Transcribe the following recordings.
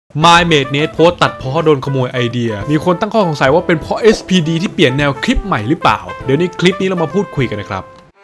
MyMadeNet โพสต์ตัดพ้อโดนขโมยไอเดียมีคนตั้งข้อสงสัยว่าเป็นเพราะ SPD ที่เปลี่ยนแนวคลิปใหม่หรือเปล่าเดี๋ยวในคลิปนี้เรามาพูดคุยกันนะครับ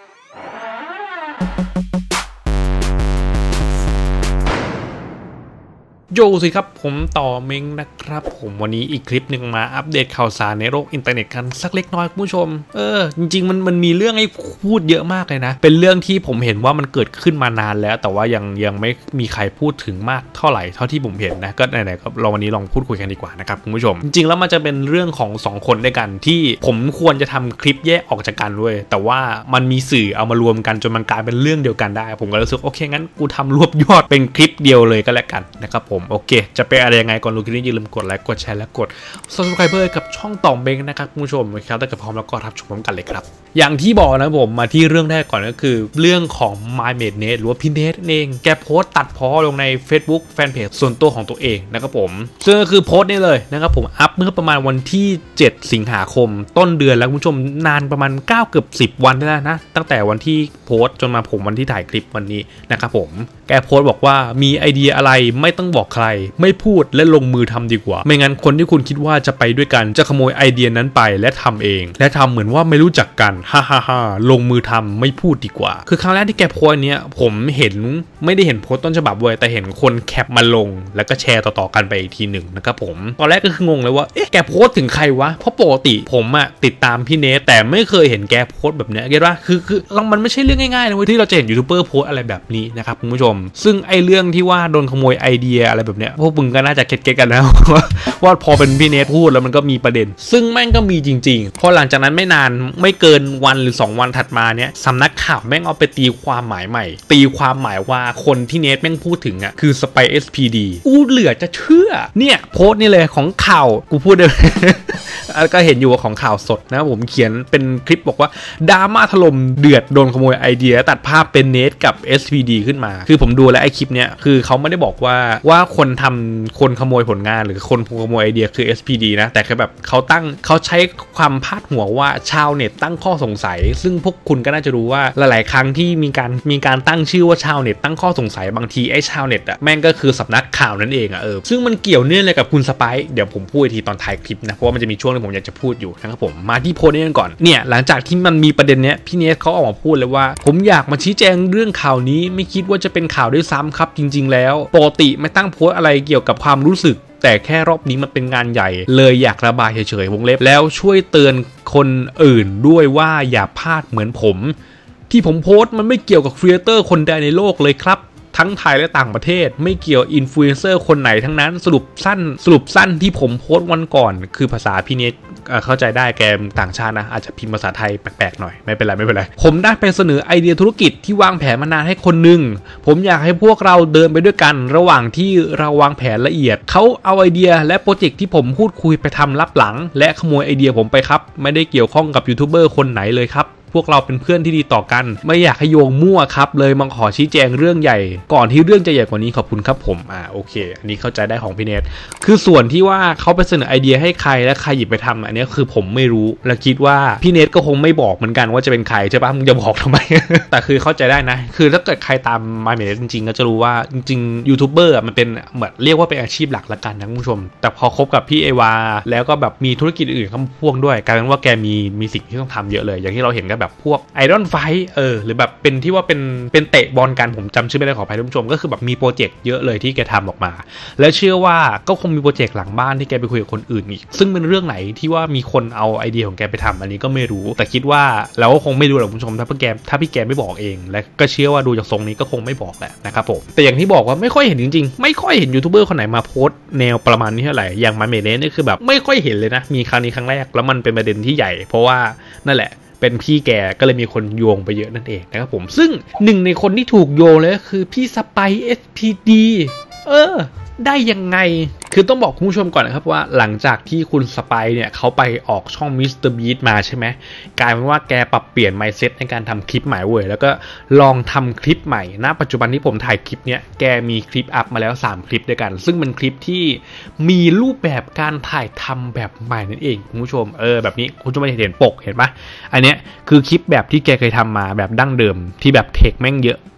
โยสิครับผมต่อเม้งนะครับผมวันนี้อีกคลิปหนึ่งมาอัปเดตข่าวสารในโลกอินเทอร์เน็ตกันสักเล็กน้อยคุณผู้ชมจริงๆมันมีเรื่องให้พูดเยอะมากเลยนะเป็นเรื่องที่ผมเห็นว่ามันเกิดขึ้นมานานแล้วแต่ว่ายังไม่มีใครพูดถึงมากเท่าไหร่เท่าที่ผมเห็นนะก็ไหนๆก็เราวันนี้ลองพูดคุยกันดีกว่านะครับคุณผู้ชมจริงๆแล้วมันจะเป็นเรื่องของ2คนด้วยกันที่ผมควรจะทำคลิปแยกออกจากกันด้วยแต่ว่ามันมีสื่อเอามารวมกันจนมันกลายเป็นเรื่องเดียวกันได้ผมก็รู้สึกโอเคงั้นกูทำรวบยอดเป็นคลิปเดียวเลยก็แล้วกันนะครับผมโอเคจะเป็นอะไรยังไงก่อนดูคลิปนี้อย่าลืมกดไลค์กดแชร์และกด Subscribe กับช่องต่อเบงนะครับคุณผู้ชมครับถ้าเกิดพร้อมแล้วก็รับชมพร้อมกันเลยครับอย่างที่บอกนะผมมาที่เรื่องแรกก่อนก็คือเรื่องของ MyMadeNet หรือว่าพี่เนทเองแกโพสต์ตัดพ้อลงใน Facebook แฟนเพจส่วนตัวของตัวเองนะครับผมซึ่งก็คือโพสต์นี้เลยนะครับผมอัพเมื่อประมาณวันที่7สิงหาคมต้นเดือนแล้วคุณผู้ชมนานประมาณ9เกือบ10วันแล้วนะตั้งแต่วันที่โพสต์จนมาผมวันที่ถ่ายคลิปวันนี้นะครับผมแกโพสต์บอกว่ามีไอเดียอะไรไม่ต้องบอกใครไม่พูดและลงมือทำดีกว่าไม่งั้นคนที่คุณคิดว่าจะไปด้วยกันจะขโมยไอเดียนั้นไปและทำเองและทำเหมือนว่าไม่รู้จักกันฮ่าฮ่าฮ่าลงมือทำไม่พูดดีกว่าคือครั้งแรกที่แกโพสต์เนี้ยผมเห็นไม่ได้เห็นโพสต์ต้นฉบับเว้ยแต่เห็นคนแคปมาลงแล้วก็แชร์ต่อๆกันไปอีกทีหนึ่งนะครับผมตอนแรกก็คืองงเลยว่าเอ๊ะแกโพสต์ถึงใครวะเพราะปกติผมอะติดตามพี่เนทแต่ไม่เคยเห็นแกโพสต์แบบเนี้ยเก็ตว่าคือมันไม่ใช่เรื่องง่ายๆนะเว้ยที่เราจะเห็นยูทูบเบอร์โพสต์อะไรแบบนี้นะครับคุณผู้ชมซึ่งไอเรื่องที่ว่าโดนขโมยไอเดียอะไรแบบเนี้ยพวกมึงก็น่าจะเก็ตกันนะว่าพอเป็นพี่เนทพูดแล้วมันก็มีประเด็นซึ่งแม่งก็มีจริงๆพอหลังจากนั้นไม่นานไม่เกินวันหรือ2วันถัดมาเนี้ยสำนักข่าวแม่งเอาไปตีความหมายใหม่ตีความหมายว่าคนที่เนทแม่งพูดถึงอ่ะคือสไป SPD กูเหลือจะเชื่อเนี่ยโพสต์นี่เลยของข่าวกูพูดเลยก็เห็นอยู่ว่าของข่าวสดนะผมเขียนเป็นคลิปบอกว่าดราม่าถล่มเดือดโดนขโมยไอเดียตัดภาพเป็นเนทกับ SPD ขึ้นมาคือผมดูแล้วไอคลิปเนี้ยคือเขาไม่ได้บอกว่าคนขโมยผลงานหรือคนขโมยไอเดียคือ SPD นะแต่คือแบบเขาใช้ความพาดหัวว่าชาวเน็ตตั้งข้อสงสัยซึ่งพวกคุณก็น่าจะรู้ว่าหลายๆครั้งที่มีการตั้งชื่อว่าชาวเน็ตตั้งข้อสงสัยบางทีไอ้ชาวเน็ตอะแม่งก็คือสำนักข่าวนั่นเองอะซึ่งมันเกี่ยวเนื่องเลยกับคุณสไปซ์เดี๋ยวผมพูดทีตอนท้ายคลิปนะเพราะว่ามันจะมีช่วงที่ผมอยากจะพูดอยู่นะครับผมมาที่โพสต์นี้กันก่อนเนี่ยหลังจากที่มันมีประเด็นเนี้ยพี่เนทเขาออกมาพูดเลยว่าผมอยากมาชี้แจงเรื่องข่าวนี้ไม่คิดว่าจะเป็นข่าวด้วยซ้ำครับจริงๆแล้วปกติไม่ตั้งโพสต์อะไรเกี่ยวกับความรู้สึกแต่แค่รอบนี้มันเป็นงานใหญ่เลยอยากระบายเฉยๆวงเล็บแล้วช่วยเตือนคนอื่นด้วยว่าอย่าพลาดเหมือนผมที่ผมโพสต์มันไม่เกี่ยวกับครีเอเตอร์คนใดในโลกเลยครับทั้งไทยและต่างประเทศไม่เกี่ยวอินฟลูเอนเซอร์คนไหนทั้งนั้นสรุปสั้นที่ผมโพสต์วันก่อนคือภาษาพี่เนทเข้าใจได้แกต่างชาตินะอาจจะพิมพ์ภาษาไทยแปลกๆหน่อยไม่เป็นไรผมได้ไปเสนอไอเดียธุรกิจที่วางแผนมานานให้คนหนึ่งผมอยากให้พวกเราเดินไปด้วยกันระหว่างที่เราวางแผนละเอียดเขาเอาไอเดียและโปรเจกต์ที่ผมพูดคุยไปทำลับหลังและขโมยไอเดียผมไปครับไม่ได้เกี่ยวข้องกับยูทูบเบอร์คนไหนเลยครับพวกเราเป็นเพื่อนที่ดีต่อกันไม่อยากให้โยงมั่วครับเลยมาขอชี้แจงเรื่องใหญ่ก่อนที่เรื่องจะใหญ่กว่านี้ขอบคุณครับผมโอเคอันนี้เข้าใจได้ของพี่เนทคือส่วนที่ว่าเขาไปเสนอไอเดียให้ใครและใครหยิบไปทำอันนี้คือผมไม่รู้และคิดว่าพี่เนทก็คงไม่บอกเหมือนกันว่าจะเป็นใครใช่ปะมึงจะบอกทำไม แต่คือเข้าใจได้นะคือถ้าเกิดใครตาม MyMadeNet จริงๆก็จะรู้ว่าจริงๆยูทูบเบอร์มันเป็นเหมือนเรียกว่าเป็นอาชีพหลักละกันนะคุณผู้ชมแต่พอคบกับพี่เอวาแล้วก็แบบมีธุรกิจอื่นเข้ามาพ่วงด้วยกลายเป็นว่าแกมีสิ่งที่ต้องทำเยอะเลยอย่างที่เราเห็นก็แบบพวกไอดอลไฟหรือแบบเป็นที่ว่าเป็นเตะบอลกันผมจำชื่อไม่ได้ขออภัยท่านผู้ชมก็คือแบบมีโปรเจกต์เยอะเลยที่แกทำออกมาและเชื่อว่าก็คงมีโปรเจกต์หลังบ้านที่แกไปคุยกับคนอื่นอีกซึ่งเป็นเรื่องไหนที่ว่ามีคนเอาไอเดียของแกไปทำอันนี้ก็ไม่รู้แต่คิดว่าเราก็คงไม่รู้หรอกคุณผู้ชมถ้าพี่แกไม่บอกเองและก็เชื่อว่าดูจากทรงนี้ก็คงไม่บอกแหละนะครับผมแต่อย่างที่บอกว่าไม่ค่อยเห็นจริงๆไม่ค่อยเห็นยูทูบเบอร์คนไหนมาโพสต์แนวประมาณนี้เท่าไหร่อย่าง MyMadeNetนี่คือแบบไม่ค่อยเห็นเลยนะมีครั้งนี้ครั้งแรกแล้วมันเป็นประเด็นที่ใหญ่เพราะว่านั่นแหละเป็นพี่แกก็เลยมีคนโยงไปเยอะนั่นเองนะครับผมซึ่งหนึ่งในคนที่ถูกโยงเลยก็คือพี่สไป SPD ได้ยังไงคือต้องบอกคุณผู้ชมก่อนนะครับว่าหลังจากที่คุณสไปเนี่ยเขาไปออกช่อง Mr. Beast มาใช่ไหมกลายเป็นว่าแกปรับเปลี่ยน mindset ในการทำคลิปใหม่เว้ยแล้วก็ลองทำคลิปใหม่ณปัจจุบันที่ผมถ่ายคลิปเนี้ยแกมีคลิปอัพมาแล้ว3คลิปด้วยกันซึ่งเป็นคลิปที่มีรูปแบบการถ่ายทำแบบใหม่นั่นเองคุณผู้ชมแบบนี้คุณผู้ชมไม่เห็นปกเห็นปะอันเนี้ยคือคลิปแบบที่แกเคยทำมาแบบดั้งเดิมที่แบบเทคแม่งเยอะ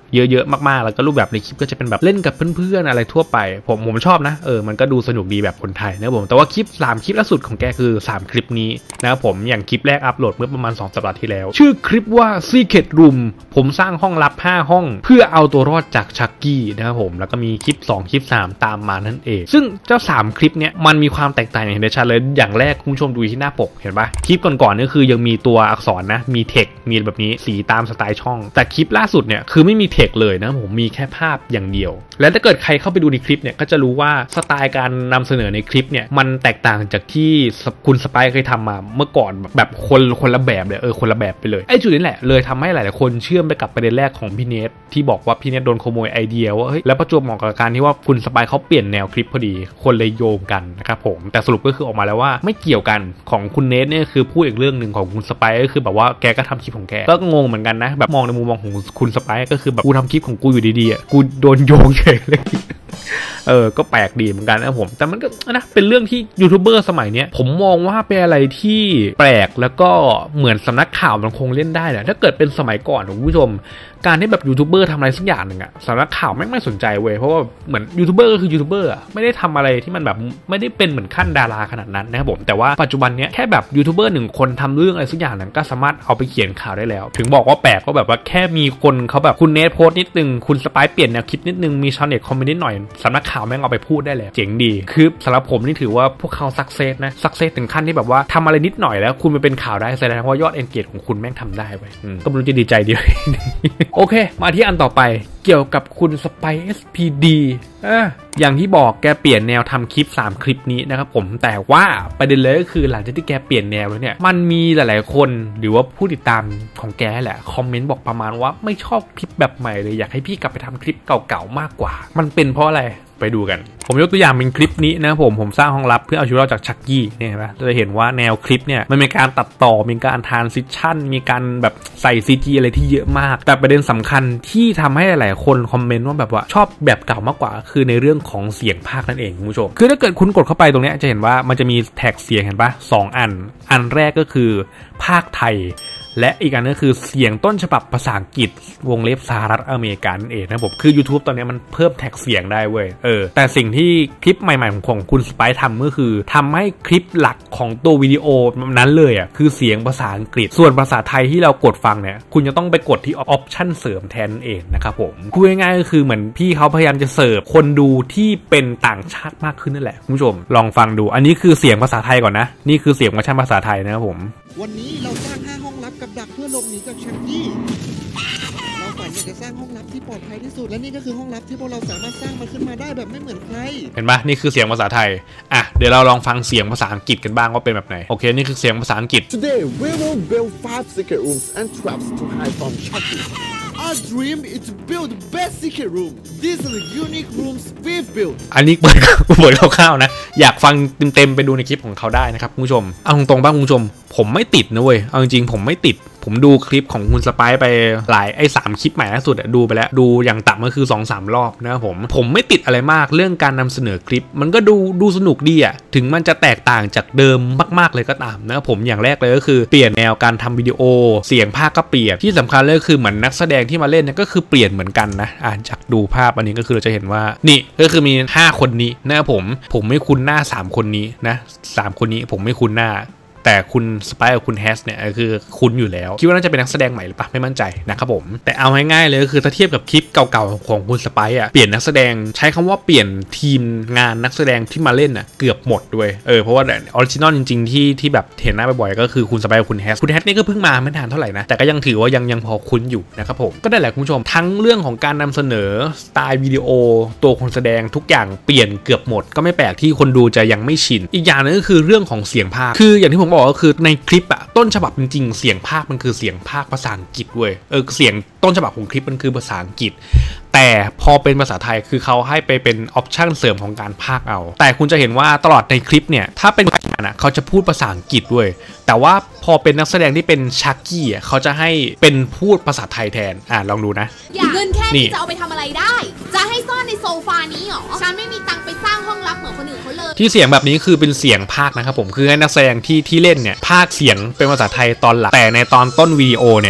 เยอะๆมากๆแล้วก็รูปแบบในคลิปก็จะเป็นแบบเล่นกับเพื่อนๆอะไรทั่วไปผมชอบนะมันก็ดูสนุกดีแบบคนไทยนะผมแต่ว่าคลิป3คลิปล่าสุดของแกคือ3คลิปนี้นะครับผมอย่างคลิปแรกอัปโหลดเมื่อประมาณ2 สัปดาห์ที่แล้วชื่อคลิปว่า Secret Room ผมสร้างห้องลับ5ห้องเพื่อเอาตัวรอดจากชักกี้นะครับผมแล้วก็มีคลิป2คลิป3ตามมานั่นเองซึ่งเจ้า3คลิปเนี้ยมันมีความแตกต่างอย่างเห็นได้ชัดเลยอย่างแรกคุณผู้ชมดูที่หน้าปกเห็นปะคลิปก่อนๆนี่คือยังมีตัวอักษรนะมีเทคมีแบบนี้สีตามสไตล์ช่องแต่คลิปล่าสุดเนี่ยคือไม่มีเทคเลยนะผมมีแค่ภาพอย่างเดียวและถ้าเกิดใครเข้าไปดูในคลิปเนี่ยก็จะรู้ว่าสไตล์การนำเสนอในคลิปเนี่ยมันแตกต่างจากที่คุณสไปซ์เคยทำมาเมื่อก่อนแบบคนละแบบเลยคนละแบบไปเลยไอ้จุดนี้แหละเลยทำให้หลายๆคนเชื่อมไปกับประเด็นแรกของพี่เนทที่บอกว่าพี่เนทโดนขโมยไอเดียว่าเฮ้ยแล้วประจวบเหมาะกับการที่ว่าคุณสไปซ์เขาเปลี่ยนแนวคลิปพอดีคนเลยโยงกันนะครับผมแต่สรุปก็คือออกมาแล้วว่าไม่เกี่ยวกันของคุณเนทเนี่ยคือพูดอีกเรื่องหนึ่งของคุณสไปซ์ก็คือแบบว่าแกก็ทำคลิปของแกก็งงเหมือนกันนะแบบมองในมุมมองของคุณสไปซ์ก็คือแบบกูทำคลิปของกูอยู่ดีๆกูโดนโยงเฉยเลยก็แปลกดีเหมือนกันนะผมแต่มันก็นะเป็นเรื่องที่ยูทูบเบอร์สมัยนี้ผมมองว่าเป็นอะไรที่แปลกแล้วก็เหมือนสำนักข่าวมันคงเล่นได้แหละถ้าเกิดเป็นสมัยก่อนคุณผู้ชมการที่แบบยูทูบเบอร์ทำอะไรสักอย่างหนึ่งอะสำนักข่าวไม่สนใจเว้ยเพราะว่าเหมือนยูทูบเบอร์ก็คือยูทูบเบอร์อะไม่ได้ทำอะไรที่มันแบบไม่ได้เป็นเหมือนขั้นดาราขนาดนั้นนะครับผมแต่ว่าปัจจุบันนี้แค่แบบยูทูบเบอร์1 คนทำเรื่องอะไรสักอย่างหนึ่งก็สามารถเอาไปเขียนข่าวได้แล้วถึงบอกว่าแปลกก็แบบว่าแค่มีคนเขาแบบคุณเนทโพสต์นิดนึงคุณสไปซ์เปลี่ยนแนวคิดนิดนึงมีชาวเน็ตคอมเมนต์นิดหน่อยสำนักข่าวแม่งเอาไปพูดได้แล้วเจ๋งดีคือสำหรับผมนี่ถือว่าพวกเขาสักเซสนะสักเซสถึงขั้นที่แบบว่าทำอะไรนิดหน่อยแล้วคุณไปเป็นข่าวได้แสดงว่ายอดเอนเกจของคุณแม่งทำได้เว้ยก็ไม่รู้จะดีใจดี โอเคมาที่อันต่อไปเกี่ยวกับคุณสไปซ์ SPD อย่างที่บอกแกเปลี่ยนแนวทำคลิป3คลิปนี้นะครับผมแต่ว่าประเด็นเลยก็คือหลังจากที่แกเปลี่ยนแนวแล้วเนี่ยมันมีหลายๆคนหรือว่าผู้ติดตามของแกแหละคอมเมนต์บอกประมาณว่าไม่ชอบคลิปแบบใหม่เลยอยากให้พี่กลับไปทำคลิปเก่าๆมากกว่ามันเป็นเพราะอะไรไปดูกันผมยกตัวอย่างเป็นคลิปนี้นะผมสร้างห้องลับเพื่อเอาชีวิตรอดจากชักกี้เนี่ยนะจะเห็นว่าแนวคลิปเนี่ยมันมีการตัดต่อมีการทรานซิชั่นมีการแบบใส่ CG อะไรที่เยอะมากแต่ประเด็นสำคัญที่ทำให้หลายๆคนคอมเมนต์ว่าแบบว่าชอบแบบเก่ามากกว่าคือในเรื่องของเสียงพากย์นั่นเองคุณผู้ชมคือถ้าเกิดคุณกดเข้าไปตรงนี้จะเห็นว่ามันจะมีแท็กเสียงเห็นปะ2 อันแรกก็คือภาคไทยและอีกอันนึงคือเสียงต้นฉบับภาษาอังกฤษวงเล็บสหรัฐอเมริกานั่นเองนะผมคือ YouTube ตอนนี้มันเพิ่มแท็กเสียงได้เว้ยแต่สิ่งที่คลิปใหม่ๆของคุณสไปซ์ทำก็คือทำให้คลิปหลักของตัววิดีโอนั้นเลยคือเสียงภาษาอังกฤษส่วนภาษาไทยที่เรากดฟังเนี่ยคุณจะต้องไปกดที่ออปชั่นเสริมแทนเองนะครับผมพูดง่ายๆก็คือเหมือนพี่เขาพยายามจะเสิร์ฟคนดูที่เป็นต่างชาติมากขึ้นนั่นแหละคุณผู้ชมลองฟังดูอันนี้คือเสียงภาษาไทยก่อนนะนี่คือเสียงเวอร์ชันภาษาไทยนะครับผมวันนี้เราสร้าง5ห้องลับกับดักเพื่อหลบหนีจากชักกี้เราฝันอยากจะสร้างห้องลับที่ปลอดภัยที่สุดและนี่ก็คือห้องลับที่พวกเราสามารถสร้างมันขึ้นมาได้แบบไม่เหมือนใครเห็นปะนี่คือเสียงภาษาไทยเดี๋ยวเราลองฟังเสียงภาษาอังกฤษกันบ้างว่าเป็นแบบไหนโอเคนี่คือเสียงภาษาอังกฤษ Today we will build 5 secret rooms and traps to hide from Chucky Our dream is to build the best secret room These are the unique rooms we've built อันนี้เปิดคร่าวๆนะอยากฟังเต็มๆไปดูในคลิปของเขาได้นะครับคุณผู้ชมเอาตรงๆบ้างคุณผู้ชมผมไม่ติดนะเว้ยเอาจริงๆผมไม่ติดผมดูคลิปของคุณสไปซ์ไปหลาย3คลิปใหม่ล่าสุดดูไปแล้วดูอย่างต่ำก็คือ 2-3 รอบนะครับผมไม่ติดอะไรมากเรื่องการนำเสนอคลิปมันก็ดูสนุกดีถึงมันจะแตกต่างจากเดิมมากๆเลยก็ตามนะผมอย่างแรกเลยก็คือเปลี่ยนแนวการทำวิดีโอเสียงภาคก็เปลี่ยนที่สำคัญเลยคือเหมือนนักแสดงที่มาเล่นก็คือเปลี่ยนเหมือนกันนะจากดูภาพอันนี้ก็คือเราจะเห็นว่านี่ก็คือมี5 คนนี้นะผมไม่คุ้นหน้า3 คนนี้นะ3 คนนี้ผมไม่คุ้นหน้าแต่คุณสไปซ์กับคุณแฮสเนี่ยคือคุ้นอยู่แล้วคิดว่าน่าจะเป็นนักแสดงใหม่หรือเปล่าไม่มั่นใจนะครับผมแต่เอาง่ายๆเลยก็คือถ้าเทียบกับคลิปเก่าๆของคุณสไปซ์เปลี่ยนนักแสดงใช้คำว่าเปลี่ยนทีมงานนักแสดงที่มาเล่นเกือบหมดด้วยเพราะว่าออริจินอลจริงๆที่แบบเห็นหน้าบ่อยๆก็คือคุณสไปซ์กับคุณแฮสนี่ก็เพิ่งมาไม่นานเท่าไหร่นะแต่ก็ยังถือว่ายังพอคุ้นอยู่นะครับผมก็ได้แหละคุณผู้ชมทั้งเรื่องของการนำเสนอสไตล์วิดีโอตัวคนแสดงทุกอย่างเปลี่ยนเกือบหมดก็ไม่แปลกที่คนดูจะยังไม่ชินอีกอย่างนึงก็คือเรื่องของเสียงภาคคืออย่างที่ผมบอกก็คือในคลิปต้นฉบับจริงๆเสียงภาคมันคือเสียงภาคภาษาอังกฤษด้วยเสียงต้นฉบับของคลิปมันคือภาษาอังกฤษแต่พอเป็นภาษาไทยคือเขาให้ไปเป็นออปชั่นเสริมของการพากย์เอาแต่คุณจะเห็นว่าตลอดในคลิปเนี่ยถ้าเป็นคนอ่านเขาจะพูดภาษาอังกฤษด้วยแต่ว่าพอเป็นนักแสดงที่เป็นชักกี้เขาจะให้เป็นพูดภาษาไทยแทนลองดูนะเงินแค่นี้จะเอาไปทำอะไรได้จะให้ซ่อนในโซฟานี้หรอฉันไม่มีตังค์ไปสร้างห้องลับเหมือนคนอื่นเขาเลยที่เสียงแบบนี้คือเป็นเสียงพากย์นะครับผมคือให้นักแสดงที่เล่นเนี่ยพากย์เสียงเป็นภาษาไทยตอนหลังแต่ในตอนต้นวิดีโอเนี่ย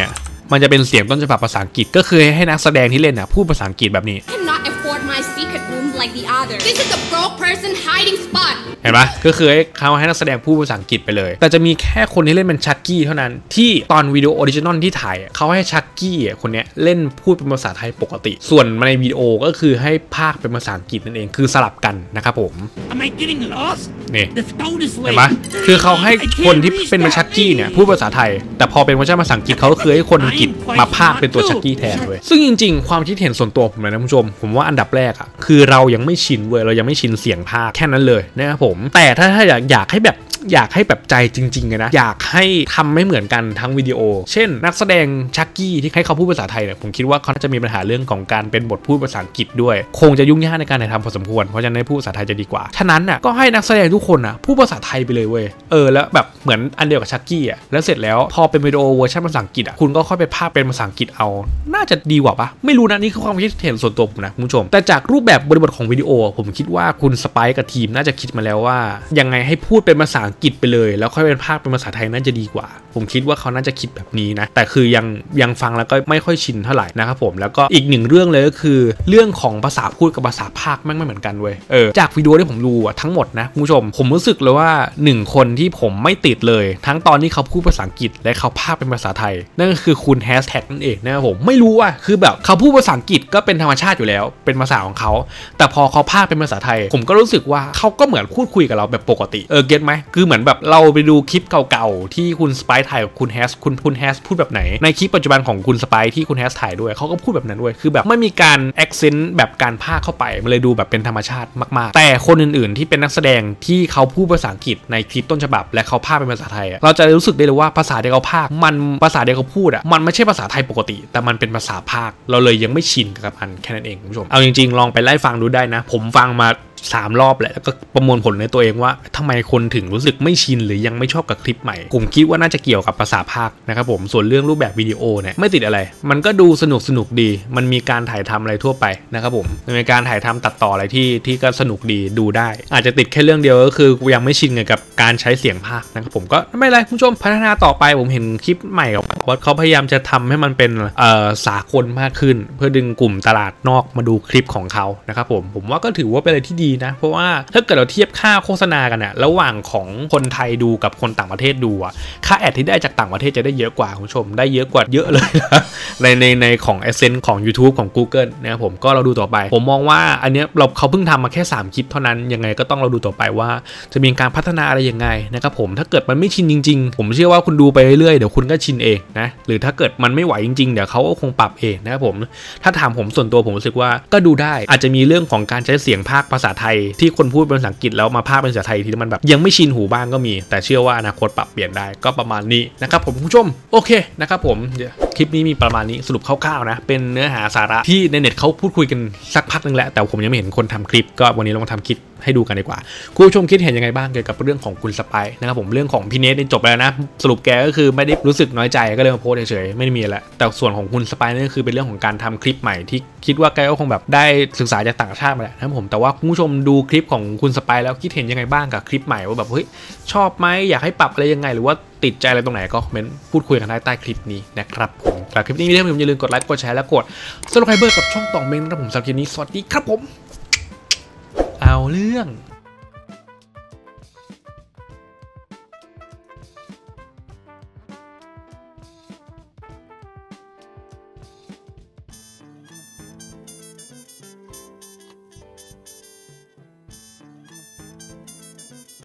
มันจะเป็นเสียงต้นฉบับภาษาอังกฤษก็คือให้นักแสดงที่เล่นพูดภาษาอังกฤษแบบนี้ cannot afford my secret room like the other this is a broke person hiding spot เห็นปะก็คือเขาให้นักแสดงพูดภาษาอังกฤษไปเลยแต่จะมีแค่คนที่เล่นเป็นชักกี้เท่านั้นที่ตอนวิดีโอออริจินอลที่ถ่ายเขาให้ชักกี้คนนี้เล่นพูดเป็นภาษาไทยปกติส่วนในวิดีโอก็คือให้พากเป็นภาษาอังกฤษนั่นเองคือสลับกันนะครับผมนี่เห็นปะคือเขาให้คนที่เป็นชักกี้เนี่ยพูดภาษาไทยแต่พอเป็นเวอร์ชันภาษาอังกฤษเขาก็คือให้คนอังกฤษมาพากเป็นตัวชักกี้แทนเลยซึ่งจริงๆความคิดเห็นส่วนตัวผมเลยนะคุณผู้ชมผมว่าอันดับแรกคือเรายังไม่ชินเว้ยเรายังไม่ชินเสียงพากแค่นั้นเลยนะครับผมแต่ถ้าอยากให้แบบใจจริงๆนะอยากให้ทำไม่เหมือนกันทั้งวิดีโอเช่นนักแสดงชักกี้ที่ให้เขาพูดภาษาไทยเนี่ยผมคิดว่าเขาจะมีปัญหาเรื่องของการเป็นบทพูดภาษาอังกฤษด้วยคงจะยุ่งยากในการถ่ายทำพอสมควรเพราะฉะนั้นพูดภาษาไทยจะดีกว่าฉะนั้นก็ให้นักแสดงทุกคนพูดภาษาไทยไปเลยเว้ยแล้วแบบเหมือนอันเดียวกับชักกี้แล้วเสร็จแล้วพอเป็นวิดีโอเวอร์ชันภาษาอังกฤษคุณก็ค่อยไปพากเป็นภาษาอังกฤษเอาน่าจะดีกว่าปะไม่รู้นะนี่คือความคิดเห็นส่วนตัวผมนะคุณผู้ชมแต่จากรูปแบบบริบทของวิดีโอผมคิดว่าคุณสไปซ์กับทีมน่าจะคิดมาแล้วว่ายังไงให้พูดเป็นภาษาอังกฤษไปเลยแล้วค่อยเป็นภาคเป็นภาษาไทยน่าจะดีกว่าผมคิดว่าเขาน่าจะคิดแบบนี้นะแต่คือยังฟังแล้วก็ไม่ค่อยชินเท่าไหร่นะครับผมแล้วก็อีกหนึ่งเรื่องเลยก็คือเรื่องของภาษาพูดกับภาษาพากไม่เหมือนกันเว้ยจากวิดีโอที่ผมดูทั้งหมดนะคุณผู้ชมผมรู้สึกเลยว่า1คนที่ผมไม่ติดเลยทั้งตอนที่เขาพูดภาษาอังกฤษและเขาพากเป็นภาษาไทยนั่นก็คือคุณแฮชแท็กนั่นเองนะครับผมไม่รู้ว่าคือแบบเขาพูดภาษาอังกฤษก็เป็นธรรมชาติอยู่แล้วเป็นภาษาของเขาแต่พอเขาพากเป็นภาษาไทยผมก็รู้สึกว่าเขาก็เหมือนพูดคุยกับเราแบบปกติเก็ตไหมคือเหมือนแบบเราไปดูคลิปเก่าๆที่คุณสไปซ์ถ่ายกับคุณแฮชพูดแบบไหนในคลิปปัจจุบันของคุณสไปซ์ที่คุณแฮชถ่ายด้วยเขาก็พูดแบบนั้นด้วยคือแบบไม่มีการแอคเซนต์แบบการพากเข้าไปมันเลยดูแบบเป็นธรรมชาติมากๆแต่คนอื่นๆที่เป็นนักแสดงที่เขาพูดภาษาอังกฤษในคลิปต้นฉบับและเขาพากเป็นภาษาไทยเราจะรู้สึกได้เลยว่าภาษาที่เขาพากมันภาษาที่เขาพูดมันไม่ใช่ภาษาไทยปกติแต่มันเป็นภาษาพากเราเลยยังไม่ชินกับมันแค่นั้นเองคุณผู้ชมเอาจริงๆลองไปไล่ฟังดูได้นะผมฟังมา3 รอบแหละแล้วก็ประมวลผลในตัวเองว่าทำไมคนถึงรู้สึกไม่ชินหรือยังไม่ชอบกับคลิปใหม่ผมคิดว่าน่าจะเกี่ยวกับภาษาพากนะครับผมส่วนเรื่องรูปแบบวิดีโอเนี่ยไม่ติดอะไรมันก็ดูสนุกดีมันมีการถ่ายทำอะไรทั่วไปนะครับผมมีการถ่ายทำตัดต่ออะไรที่ก็สนุกดีดูได้อาจจะติดแค่เรื่องเดียวก็คือยังไม่ชินกับการใช้เสียงพากนะครับผมก็ไม่เป็นไรคุณผู้ชมพัฒนาต่อไปผมเห็นคลิปใหม่ของบอสเขาพยายามจะทำให้มันเป็นสากลมากขึ้นเพื่อดึงกลุ่มตลาดนอกมาดูคลิปของเขานะครับผมว่าก็ถือว่าเป็นอะไรที่ดีนะเพราะว่าถ้าเกิดเราเทียบค่าโฆษณากันระหว่างของคนไทยดูกับคนต่างประเทศดูค่าแอดที่ได้จากต่างประเทศจะได้เยอะกว่าคุณผู้ชมได้เยอะกว่าเยอะเลยนะในของ AdSense ของ YouTube ของ Google นะครับผมก็เราดูต่อไปผมมองว่าอันนี้เขาเพิ่งทำมาแค่3คลิปเท่านั้นยังไงก็ต้องเราดูต่อไปว่าจะมีการพัฒนาอะไรยังไงนะครับผมถ้าเกิดมันไม่ชินจริงๆผมเชื่อว่าคุณดูไปเรื่อยๆเดี๋ยวคุณก็ชินเองนะหรือถ้าเกิดมันไม่ไหวจริงๆเดี๋ยวเขาก็คงปรับเองนะครับผมถ้าถามผมส่วนตัวผมรู้สึกว่าก็ดูได้อาจจะมีเรื่องของการใช้เสียงพากย์ภาษาไทยที่คนพูดเป็นภาษาอังกฤษแล้วมาพากย์เป็นภาษาไทยที่มันแบบยังไม่ชินหูบ้างก็มีแต่เชื่อว่าอนาคตปรับเปลี่ยนได้ก็ประมาณนี้นะครับผมคุณผู้ชมโอเคนะครับผมเดี๋ยวคลิปนี้มีประมาณนี้สรุปคร่าวๆนะเป็นเนื้อหาสาระที่ในเน็ตเขาพูดคุยกันสักพักนึงแล้วแต่ผมยังไม่เห็นคนทำคลิปก็วันนี้เรามาทำคลิปให้ดูกันดีกว่าคุณผู้ชมคิดเห็นยังไงบ้างเกี่ยวกับเรื่องของคุณสไปซ์นะครับผมเรื่องของพี่เนทจบไปแล้วนะสรุปแกก็คือไม่ได้รู้สึกน้อยใจก็เลยมาโพสเฉยๆไม่ได้มีแล้วแต่ส่วนของคุณสไปซ์นี่คือเป็นเรื่องของการทำคลิปใหม่ที่คิดว่าแกก็คงแบบได้ศึกษาจากต่างชาติมาแหละนะครับผมแต่ว่าคุณผู้ชมดูคลิปของคุณสไปซ์แล้วคิดเห็นยังไงบ้างกับคลิปใหม่ว่าแบบเฮ้ยชอบไหมอยากให้ปรับอะไรยังไงหรือว่าติดใจอะไรตรงไหนก็คอมเมนต์พูดคุยกันได้ใต้คลิปนี้นะครับผมสำหรับคลิปนี้อย่าลืมกดไลค์กดแชร์และกด Subscribe กับช่องต่องเมงนะครับผมสำหรับคลิปนี้สวัสดีครับผมเอาเรื่อง